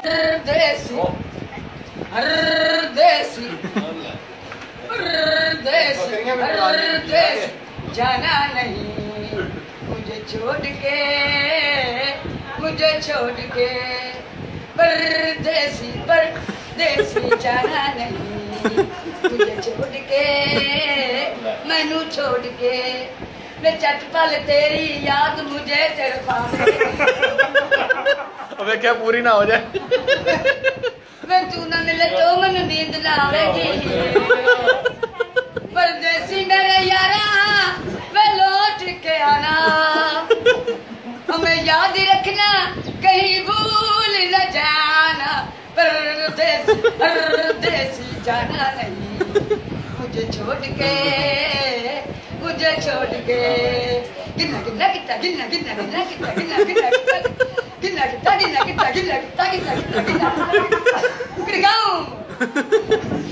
परदेसी परदेसी परदेसी परदेसी जाना नहीं मुझे छोड़ के परदेसी परदेसी जाना नहीं मुझे छोड़ के मैनू छोड़ के मैं चटपल तेरी याद मुझे तड़पावे अबे क्या पूरी ना हो जाए मैं तू ना मिले तो मैनू नींद ना आवेगी परदेसी मेरे यारा मैं लौट के आना हमें याद रखना कहीं भूल न जाना परदेसी परदेसी जाना नहीं मुझे छोड़ के गिन्ना गिन्ना किता गिन्ना गिन्ना गिन्ना किता गिन्ना गिन्ना किता गिन्ना किता गिन्ना किता गिन्ना किता गिन्ना किता गिन्ना किता गिन्ना